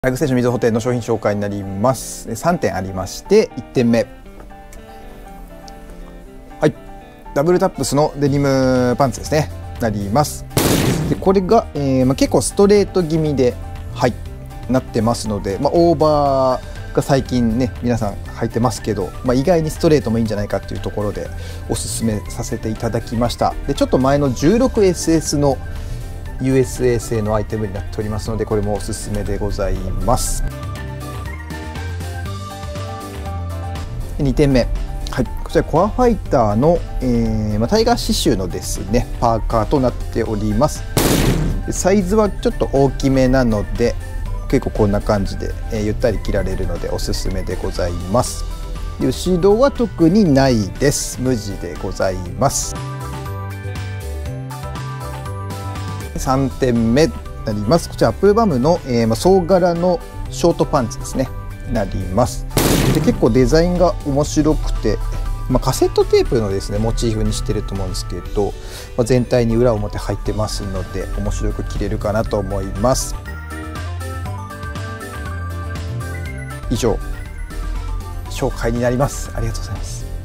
ラグステーションみずほ店の商品紹介になります。3点ありまして、1点目、はい、ダブルタップスのデニムパンツですね、なります。でこれが、結構ストレート気味で、はい、なってますので、オーバーが最近ね皆さん履いてますけど、意外にストレートもいいんじゃないかっていうところでおすすめさせていただきました。でちょっと前の 16SS の USA 製のアイテムになっておりますので、これもおすすめでございます。2点目、はい、こちらコアファイターの、タイガー刺繍のですねパーカーとなっております。サイズはちょっと大きめなので結構こんな感じで、ゆったり着られるのでおすすめでございます。後ろは特にないです。無地でございます。3点目になります。こちらアップルバムの、総柄のショートパンツですねなります。で結構デザインが面白くて、カセットテープのですねモチーフにしてると思うんですけど、全体に裏表入ってますので面白く着れるかなと思います。以上紹介になります。ありがとうございます。